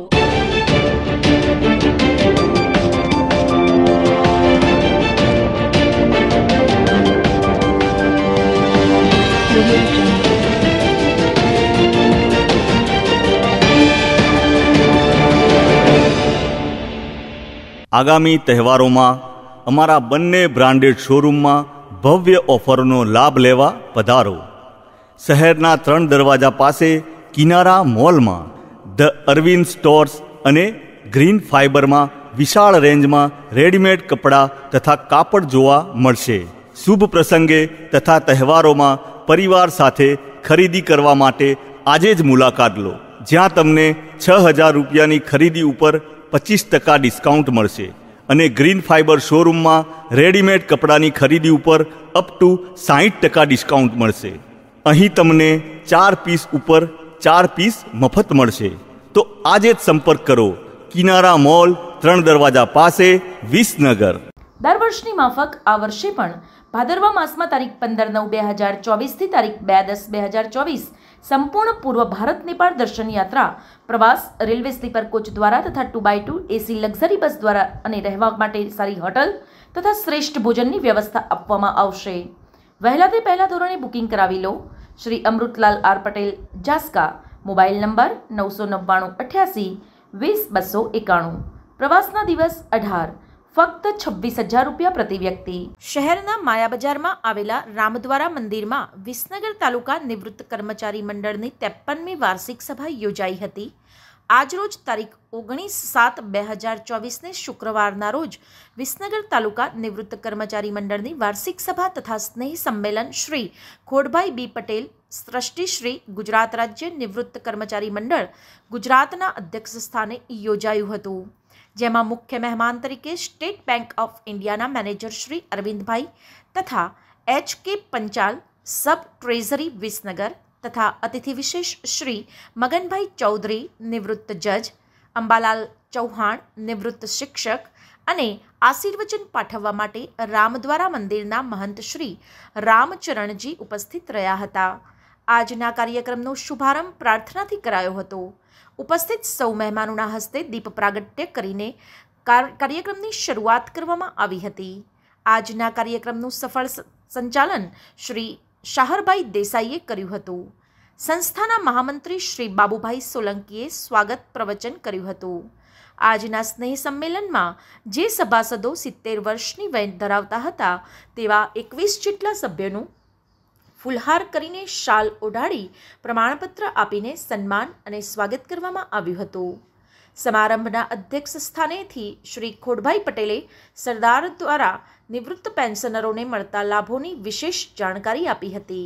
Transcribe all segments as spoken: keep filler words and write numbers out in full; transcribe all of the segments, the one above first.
આગામી તહેવારોમાં અમારા બંને બ્રાન્ડેડ શોરૂમમાં ભવ્ય ઓફરનો લાભ લેવા પધારો. શહેરના ત્રણ દરવાજા પાસે કિનારા મોલમાં ધ અરવિંદ સ્ટોર્સ અને ગ્રીન ફાઇબરમાં વિશાળ રેન્જમાં રેડીમેડ કપડાં તથા કાપડ જોવા મળશે. શુભ પ્રસંગે તથા તહેવારોમાં પરિવાર સાથે ખરીદી કરવા માટે આજે જ મુલાકાત લો, જ્યાં તમને છ હજાર રૂપિયાની ખરીદી ઉપર પચીસ ટકા ડિસ્કાઉન્ટ મળશે અને ગ્રીન ફાઇબર શોરૂમમાં રેડીમેડ કપડાની ખરીદી ઉપર અપ ટુ સાઠ ટકા ડિસ્કાઉન્ટ મળશે. અહીં તમને ચાર પીસ ઉપર ચાર પીસ મફત મળશે. તો આજે જ સંપર્ક કરો. કિનારા મોલ, ત્રણ દરવાજા પાસે, વિસનગર. દર વર્ષની માફક આ વર્ષે પણ ભાદરવા માસમાં તારીખ પંદર નવ બે હજાર ચોવીસથી તારીખ બે દસ બે હજાર ચોવીસ સંપૂર્ણ પૂર્વ ભારત નેપાળ દર્શન યાત્રા પ્રવાસ રેલવે સ્લીપર કોચ દ્વારા તથા two by two AC luxury bus દ્વારા અને રહેવા માટે સારી હોટલ તથા શ્રેષ્ઠ ભોજનની વ્યવસ્થા આપવામાં આવશે. વહેલા તે પહેલા ધોરણે બુકિંગ કરાવી લો. Shri Amrutlal R Patel, Jaska. Mobile number નવસો નવ્વાણું અઠ્યાસી વીસ બસો એકાણું. પ્રવાસના દિવસ અઢાર, ફક્ત છવ્વીસ હજાર રૂપિયા પ્રતિ વ્યક્તિ. શહેરના માયા બજારમાં આવેલા રામદ્વારા મંદિરમાં વિસનગર તાલુકા નિવૃત્ત કર્મચારી મંડળની ત્રેપનમી વાર્ષિક સભા યોજાઈ હતી. આજરોજ તારીખ ઓગણીસ સાત બે હજાર ચોવીસને શુક્રવારના રોજ વિસનગર તાલુકા નિવૃત્ત કર્મચારી મંડળની વાર્ષિક સભા તથા સ્નેહ સંમેલન શ્રી ખોડભાઈ બી પટેલ, ટ્રસ્ટી શ્રી ગુજરાત રાજ્ય નિવૃત્ત કર્મચારી મંડળ ગુજરાતના અધ્યક્ષ સ્થાને યોજાયું હતું, જેમાં મુખ્ય મહેમાન તરીકે સ્ટેટ બેંક ઓફ ઇન્ડિયાના મેનેજર શ્રી અરવિંદભાઈ તથા એચ કે પંચાલ, સબ ટ્રેઝરી વિસનગર તથા અતિથિ વિશેષ શ્રી મગનભાઈ ચૌધરી, નિવૃત્ત જજ, અંબાલાલ ચૌહાણ, નિવૃત્ત શિક્ષક અને આશીર્વચન પાઠવવા માટે રામદ્વારા મંદિરના મહંત શ્રી રામચરણજી ઉપસ્થિત રહ્યા હતા. આજના કાર્યક્રમનો શુભારંભ પ્રાર્થનાથી કરાયો હતો. ઉપસ્થિત સૌ મહેમાનોના હસ્તે દીપ પ્રાગટ્ય કરીને કાર્યક્રમની શરૂઆત કરવામાં આવી હતી. આજના કાર્યક્રમનું સફળ સંચાલન શ્રી શાહરભાઈ દેસાઈએ કર્યું હતું. સંસ્થાના મહામંત્રી શ્રી બાબુભાઈ સોલંકીએ સ્વાગત પ્રવચન કર્યું હતું. આજના સ્નેહ સંમેલનમાં જે સભાસદો સિત્તેર વર્ષની વય ધરાવતા હતા તેવા એકવીસ જેટલા સભ્યોનું ફુલહાર કરીને શાલ ઓઢાડી પ્રમાણપત્ર આપીને સન્માન અને સ્વાગત કરવામાં આવ્યું હતું. સમારંભના અધ્યક્ષ સ્થાનેથી શ્રી ખોડભાઈ પટેલે સરદાર દ્વારા નિવૃત્ત પેન્શનરોને મળતા લાભોની વિશેષ જાણકારી આપી હતી.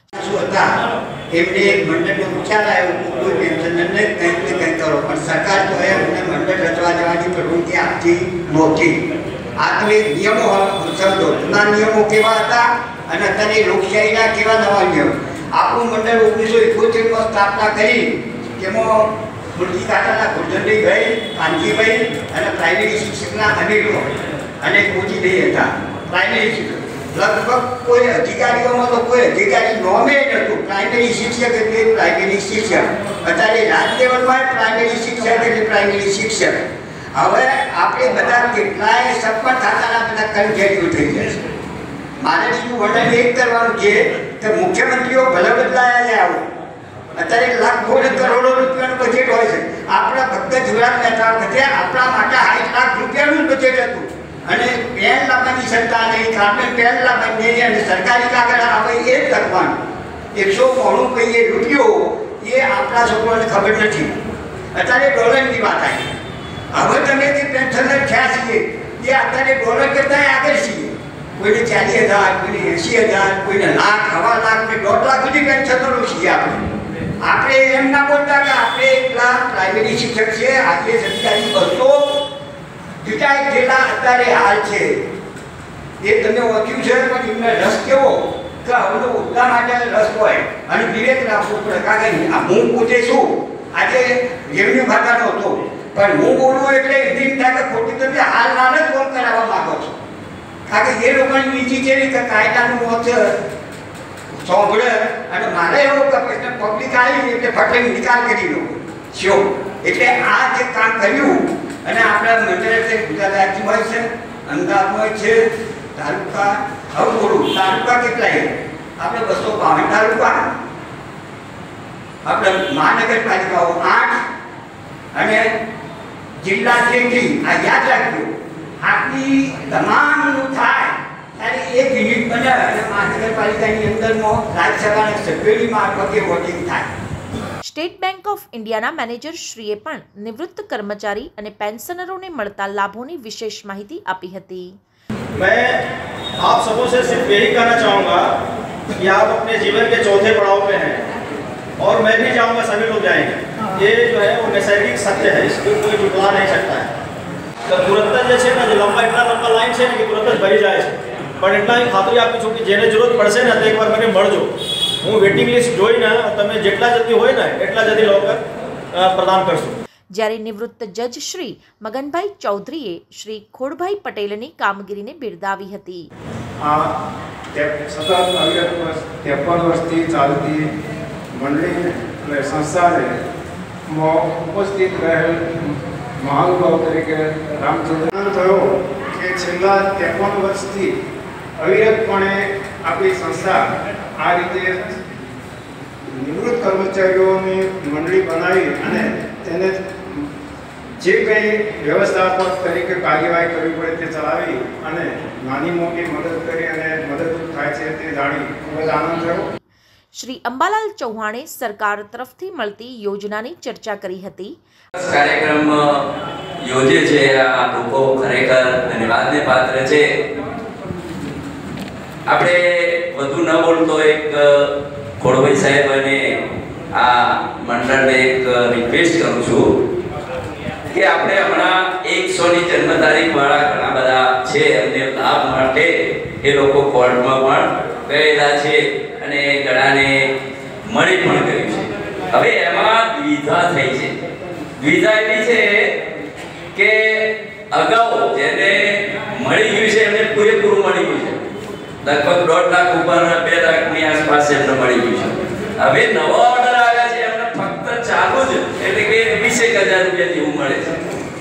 એમને મંડળનો વિચાર આવ્યો કોઈ પેન્શનરને કંઈક ને કંઈક કરો, પણ સરકાર તો એમને મંડળ રચવા જવાની પ્રવૃત્તિ આપતી નહોતી. આ તમે નિયમો સમજો, જૂના નિયમો કેવા હતા અને અત્યારે લોકશાહીના કેવા નવા નિયમ. આપણું મંડળ ઓગણીસો એકોતેરમાં સ્થાપના કરી, તેમાં મુરજી કાકાના ગુરજનભાઈ ભાઈ, કાનજીભાઈ અને પ્રાઇમરી શિક્ષકના અનિલો અને કોચીભાઈ હતા. પ્રાઇમરી શિક્ષક લગભગ કોઈ અધિકારીઓમાં તો કોઈ અધિકારી નોમે નહોતું. પ્રાઇમરી શિક્ષક એટલે પ્રાઇમરી શિક્ષક. અત્યારે રાજ લેવલમાં પ્રાઇમરી શિક્ષક એટલે પ્રાઇમરી શિક્ષક. હવે આપણે બધા કેટલાય સફળ થતાના બધા કન્ફ્યુઝ થઈ ગયા છે. મારે બીજું વર્ણન એક કરવાનું છે કે મુખ્યમંત્રીઓ ભલે બદલાયા છે. આવું અત્યારે લાખો ને કરોડો રૂપિયાનું બજેટ હોય છે. આપણા ભક્ત જીવરાજ મહેતા વખતે આપણા માટે સાઠ લાખ રૂપિયાનું બજેટ હતું અને પેન લાવવાની ક્ષમતા નહીં, આપણે પેન લાવવાની નહીં અને સરકારી કાગળ આવે એ જ લખવાનું. એકસો મોણું કહીએ રૂપિયો એ આપણા છોકરોને ખબર નથી. અત્યારે ડોલરની વાત આવી. હવે તમે જે પેન્શનર થયા છીએ એ અત્યારે ડોલર કરતાં આગળ છીએ. કોઈને ચાલીસ હજાર, કોઈને એંસી હજાર, કોઈને લાખ, હવા લાખ ને દોઢ લાખ સુધી પેન્શનરો છીએ. આપણે આપણે એમ ના બોલતા કે આપણે એટલા પ્રાઇમરી શિક્ષક છે. આજે સરકારી બસો જુટાઈ જેટલા અત્યારે હાલ છે એ તમે વાંચ્યું છે, પણ એમને રસ કેવો કે હવે ઉદ્ધા માટે રસ હોય અને વિવેક રાખવો પડે. કારણ કે હું પોતે છું આજે રેવન્યુ ખાતાનો હતો, પણ હું બોલું એટલે એમ થાય કે ખોટી તમે હાલ નાને જ ફોન કરાવવા માંગો છો. કારણ કે એ લોકોની નીતિ છે ને કે કાયદાનું મત સાંભળે અને મારે એવો કે પબ્લિક આવી એટલે ફટલે નિકાલ કરી લો છો. એટલે આ જે કામ કર્યું અને આપણા મંડળ ગુજરાત રાજ્યમાં હોય છે, અમદાવાદમાં હોય છે, તાલુકા હવે બોલું તાલુકા કેટલાય આપણે બસો બાવન તાલુકા, આપણે મહાનગરપાલિકાઓ આઠ અને જિલ્લા જેટલી આ યાદ રાખજો. આટલી તમામનું થાય ત્યારે એક યુનિટ બને અને મહાનગરપાલિકાની અંદરનો રાજ્યસભાના સભ્યોની મારફતે વોટિંગ થાય. સ્ટેટ બેંક ઓફ ઇન્ડિયાના મેનેજર શ્રીએ પણ નિવૃત્ત કર્મચારી અને પેન્શનરોને મળતા લાભોની વિશેષ માહિતી આપી હતી. मैं आप सबों से सिर्फ यही कहना चाहूँगा कि आप अपने जीवन के चौथे पड़ाव पे हैं और मैं भी चाहूँगा सभी लोग जाएंगे. ये जो है वो नैसर्गिक सत्य है, इसको कोई जुटवा नहीं सकता है. तो तुरंत जैसे ना जो लंबा इतना लंबा लाइन है कि तुरंत भरी जाए है, પણ એટલા ખાતરી આપી છું કે જેને જરૂરત પડશે ને તો એકવાર મને મળજો. હું વેટિંગ લિસ્ટ જોઈને તમે જેટલા જલ્દી હોય ને એટલા જલ્દી લોકર પ્રદાન કરશું. જ્યારે નિવૃત્ત જજ શ્રી મગનભાઈ ચૌધરીએ શ્રી ખોડભાઈ પટેલની કામગીરીને બિરદાવી હતી. આ સતત ત્રેપન વર્ષથી ચાલતી મંડળી અને સંસ્થાને ઉપસ્થિત રહેલ મહાનુભાવ તરીકે રામચંદ્રન થયો કે છેલ્લા ત્રેપન વર્ષથી અવિરતપણે આપણી સંસ્થા આ રીતે નિવૃત્ત કર્મચારીઓની મંડળી બનાવી અને તેને જે કંઈ વ્યવસ્થાપક તરીકે કાર્યવાહી કરવી પડે તે ચલાવી અને નાની મોટી મદદ કરી અને મદદરૂપ થાય છે તે જાણી ખૂબ જ આનંદ થયો. શ્રી અંબાલાલ ચૌહાણે સરકાર તરફથી મળતી યોજનાની ચર્ચા કરી હતી. કાર્યક્રમ યોજે છે આ લોકો ખરેખર ધન્યવાદને પાત્ર છે. આપણે વધુ ન બોલતો એક ખોડભાઈ સાહેબ અને આ મંડળને એક રિક્વેસ્ટ કરું છું કે આપણે હમણાં એકસો ની જન્મ તારીખ વાળા ઘણા બધા છે, એમને લાભ માટે એ લોકો કોર્ટમાં પણ ગયેલા છે અને ઘણાને મળી પણ ગયું છે. હવે એમાં દ્વિધા થઈ છે. દ્વિધા એવી છે કે અગાઉ જેને મળી ગયું છે એમને પૂરેપૂરું મળી ગયું છે, લગભગ દોઢ લાખ ઉપર બે લાખની આસપાસ એમને મળી ગયું છે. હવે નવા ઓર્ડર આવ્યા છે એમને ફક્ત ચાલુ જ એટલે કે વીસ એક હજાર રૂપિયા જેવું મળે છે.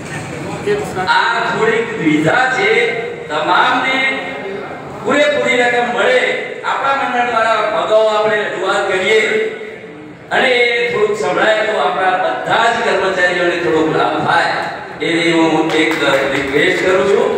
આ થોડીક દ્વિધા છે. તમામને પૂરેપૂરી રકમ મળે આપણા મંડળ દ્વારા અગાઉ આપણે રજૂઆત કરીએ અને થોડુંક સંભળાય તો આપણા બધા જ કર્મચારીઓને થોડોક લાભ થાય એવી હું એક રિક્વેસ્ટ કરું છું.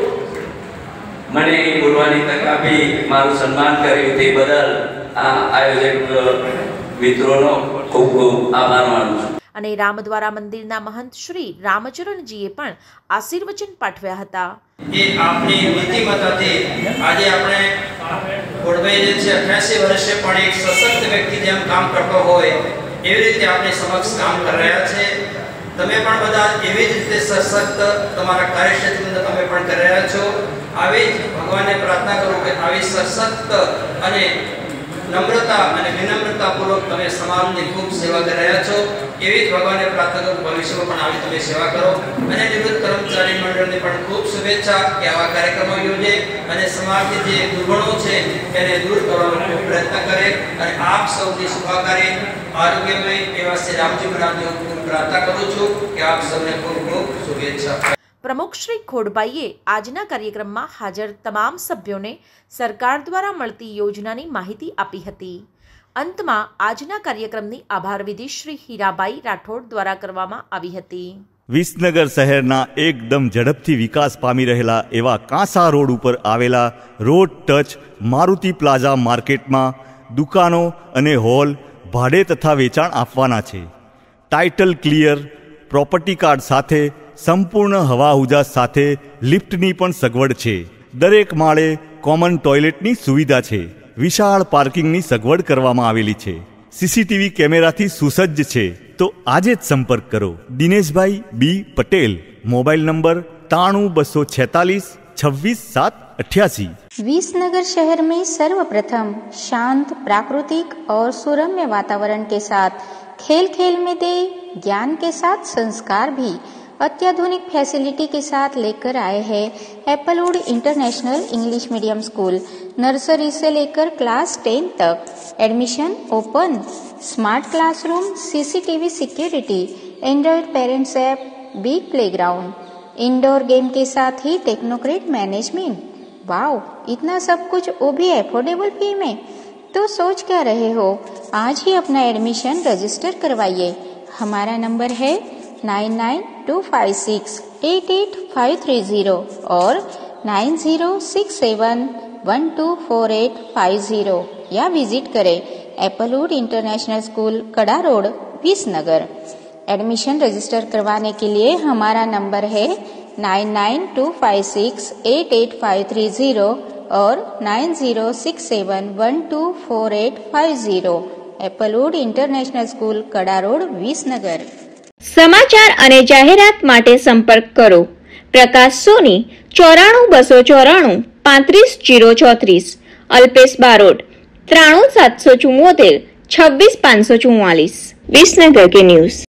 મને બોલવાની તક આપી મારું સન્માન કર્યું તે બદલ આ આયોજક મિત્રોનો ખૂબ ખૂબ આભાર માનું છું. અને રામદ્વારા મંદિરના મહંત શ્રી રામચરણજીએ પણ આશીર્વચન પાઠવ્યા હતા. એ આપની નીતિમત્તાથી આજે આપણે ખોડભાઈ જે છે અઠ્યાસી વર્ષે પણ એક સશક્ત વ્યક્તિ જેમ કામ કરતો હોય એવી રીતે આપણી સમક્ષ કામ કરી રહ્યા છે. તમે પણ બધા એવી જ રીતે સશક્ત તમારા કાર્યક્ષેત્રમાં તમે પણ કરી રહ્યા છો. આવી જ ભગવાનને પ્રાર્થના કરું કે આવી સશક્ત અને નમ્રતા અને વિનમ્રતાપૂર્વક તમે સમાજની ખૂબ સેવા કરી રહ્યા છો. એવી જ ભગવાનને પ્રાર્થના કરું ભવિષ્યમાં પણ આવી તમે સેવા કરો અને નિવૃત્ત કર્મચારી મંડળને પણ ખૂબ શુભેચ્છા કે આવા કાર્યક્રમો યોજે અને સમાજની જે દુર્ગુણો છે એને દૂર કરવાનો ખૂબ પ્રયત્ન કરે અને આપ સૌની સુખાકારી આરોગ્યમય એવા શ્રી રામજી મહારાજને ખૂબ પ્રાર્થના કરું છું કે આપ સૌને ખૂબ ખૂબ શુભેચ્છા. પ્રમુખ શ્રી ખોડભાઈએ આજના કાર્યક્રમમાં હાજર તમામ સભ્યોને સરકાર દ્વારા મળતી યોજનાની માહિતી આપી હતી. અંતમાં આજના કાર્યક્રમની આભાર વિધિ શ્રી હીરાબાઈ રાઠોડ દ્વારા કરવામાં આવી હતી. વિસનગર શહેરના એકદમ ઝડપથી વિકાસ પામી રહેલા એવા કાંસા રોડ ઉપર આવેલા રોડ ટચ મારુતિ પ્લાઝા માર્કેટમાં દુકાનો અને હોલ ભાડે તથા વેચાણ આપવાના છે. ટાઇટલ ક્લિયર, પ્રોપર્ટી કાર્ડ સાથે સંપૂર્ણ હવા ઉજાસ સાથે લિફ્ટની પણ સગવડ છે. દરેક માળે કોમન ટોયલેટની સુવિધા છે. વિશાળ પાર્કિંગની સગવડ કરવામાં આવેલી છે. સીસીટીવી કેમેરાથી સુસજ્જ છે. તો આજે જ સંપર્ક કરો. Dineshbhai B Patel, mobile number ताणु बसो छेतालीस छब्बीस सात अठासी। विसनगर शहर में सर्वप्रथम शांत, प्राकृतिक और सुरम्य वातावरण के साथ खेल खेल में दे ज्ञान के साथ संस्कार भी अत्याधुनिक फैसिलिटी के साथ लेकर आए हैं Applewood international English medium school. Nursery से लेकर क्लास टेन तक admission open. Smart classroom, CCTV security, android parents app, big playground, indoor game के साथ ही टेक्नोक्रेट मैनेजमेंट। वाओ, इतना सब कुछ वो भी एफोर्डेबल फी में। तो सोच क्या रहे हो, आज ही अपना एडमिशन रजिस्टर करवाइए। हमारा नंबर है nine nine two five six eight eight five three zero और nine zero six seven one two four eight five zero या विजिट करें Applewood international school, Kada road, Visnagar. Admission register करवाने के लिए हमारा नंबर है nine nine two five six eight eight five three zero और nine zero six seven one two four eight five zero. Applewood international school, Kada road, Visnagar. समाचार અને જાહેરાત માટે સંપર્ક કરો પ્રકાશ સોની ચોરાણું બસો ચોરાણું પાંત્રીસ જીરો ચોત્રીસ, અલ્પેશ બારોટ ત્રાણું સાતસો ચુમ્મોતેર છવ્વીસ પાંચસો ચુમ્માલીસ, વિસનગર કે ન્યૂઝ।